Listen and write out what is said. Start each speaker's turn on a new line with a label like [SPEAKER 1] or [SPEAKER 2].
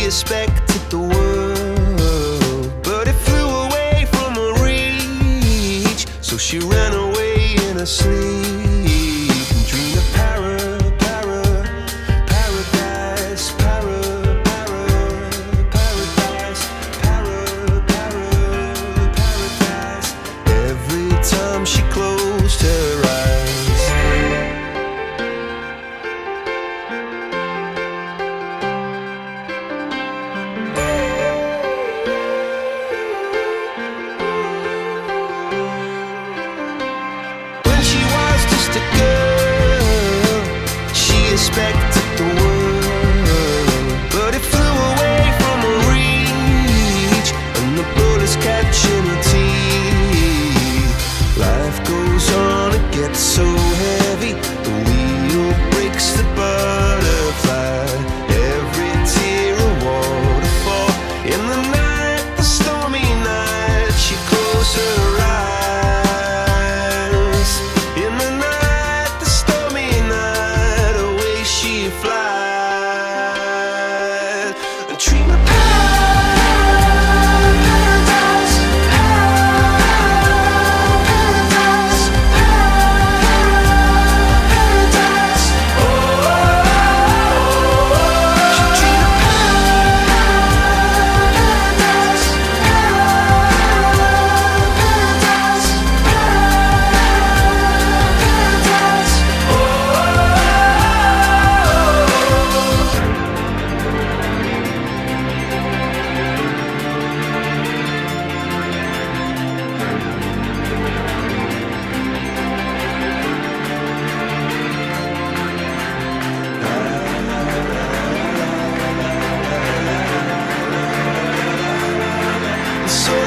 [SPEAKER 1] expected the world, but it flew away from her reach. So she ran away in her sleep and dreamed of paradise, paradise. Every time she closed her eyes, when she was just a girl, she expected the world, but it flew away from her reach, and the bullets catching her teeth. Life goes on, it gets so heavy, the wheel breaks the butterfly. Every tear a waterfall. In the night, the stormy night, she closed her eyes. In the night, the stormy night, away she flies. And dream of paradise, paradise, paradise. Oh, she dreamed of paradise, paradise, paradise. So